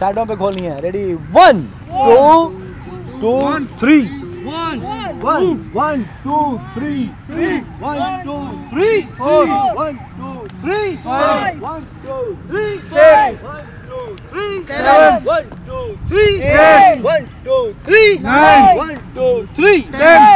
साइडों पे खोलनी है। रेडी 1 2 2 3 1 1 2 3 1 2 3 4 1 2 3 5 1 2 3 6 1 2 3 7 1 2 3 8 1 2 3 9 1 2 3 10